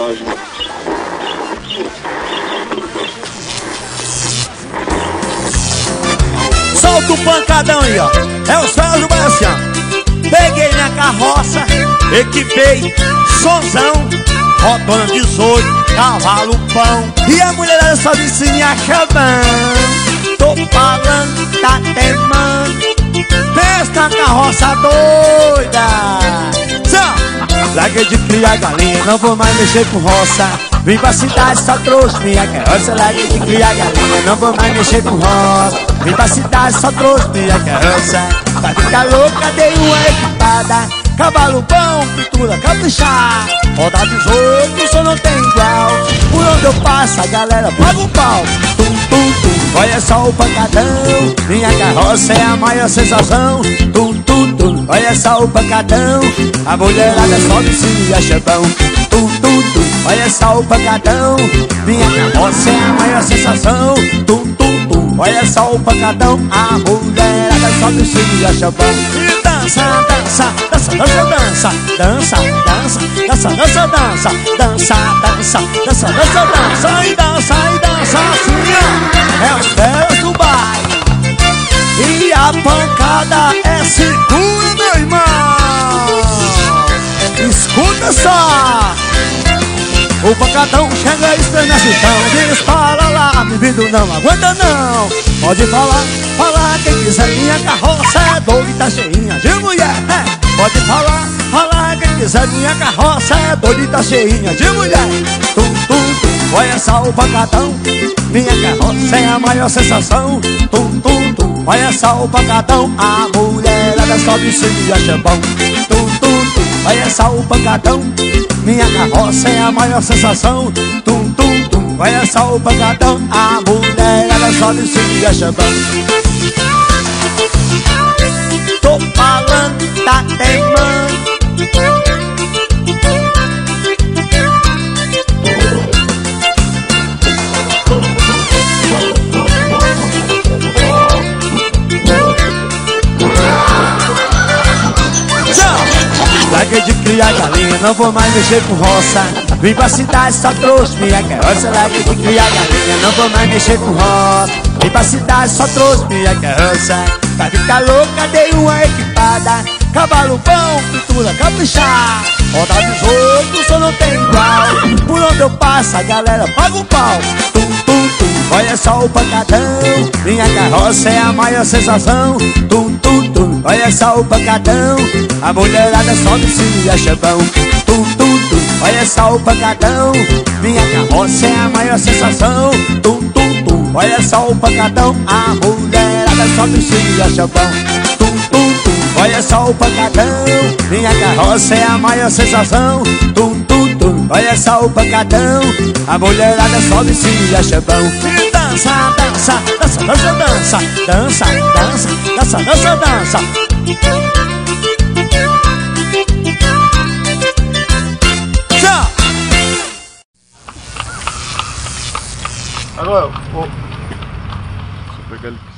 Solta o pancadão aí, ó. É o céu do Bacião. Peguei minha carroça, equipei, sonzão, rodona 18, cavalo pão. E a mulherada só disse me acabando. Tô falando, tá temando. Pensa na carroça doida. Larguei de criar galinha, não vou mais mexer com roça. Vim pra cidade, só trouxe minha carroça. Larguei de criar galinha, não vou mais mexer com roça. Vim pra cidade, só trouxe minha carroça. Pra ficar louca, dei uma equipada. Cavalo bom, pintura caprichar. Roda 18, só não tem igual. Por onde eu passo, a galera paga um pau. Tum, tum, tum, olha só o pancadão. Minha carroça é a maior sensação. Tum, tum, tum, olha só o pancadão. A mulherada sobe e se acha bom. Tum, tum, tum, olha só o pancadão. Minha carroça é a maior sensação. Tum, tum, tum, olha só o pancadão. A mulherada sobe e se acha bom. E dança, dança, dança, dança, dança. Dança, dança, dança, dança, dança. Dança, dança, dança, dança, dança. E dança assim, ó. É os pés do baile. E a pancada é segura, meu irmão. Escuta só. O pancadão chega e estremece o chão. Dispara lá, me vindo não aguenta não. Pode falar, falar quem quiser. Minha carroça é doida e tá cheinha de mulher. Pode falar, falar quem quiser. Minha carroça é doida e tá cheinha de mulher. Tum, tum, tum, olha só o pancadão. Minha carroça é a maior sensação. Tum, tum, tum, olha só o pancadão. A mulherada sobe e se acha bom. Tum, tum, tum, olha só o pancadão. Minha carroça é a maior sensação. Tum, tum, tum, olha só o pancadão. A mulherada sobe e se acha bom. Tô falando, tá temando. Larguei de criar galinha, não vou mais mexer com roça. Vim pra cidade, só trouxe minha carroça. Larguei de criar galinha, não vou mais mexer com roça. Vim pra cidade, só trouxe minha carroça. Pra ficar louca, dei uma equipada. Cavalo bom, pintura caprichar. Roda 18, só não tem igual. Por onde eu passo, a galera paga um pau. Tum, tum, tum, olha só o pancadão. Minha carroça é a maior sensação. Tum, tum, tum, olha só o pancadão. A mulherada sobe e se acha bom. Tum, tum, tum, olha só o pancadão. Minha carroça é a maior sensação. Tum, tum, tum, olha só o pancadão. A mulherada sobe e se acha bom. Tum, tum, tum, olha só o pancadão. Minha carroça é a maior sensação. Tum, tum, tum, olha só o pancadão. A mulherada sobe e se acha bom. E dança, dança, dança, dança, dança. Dança, dança, dança, dança, dança. Agora, vou pegar ele.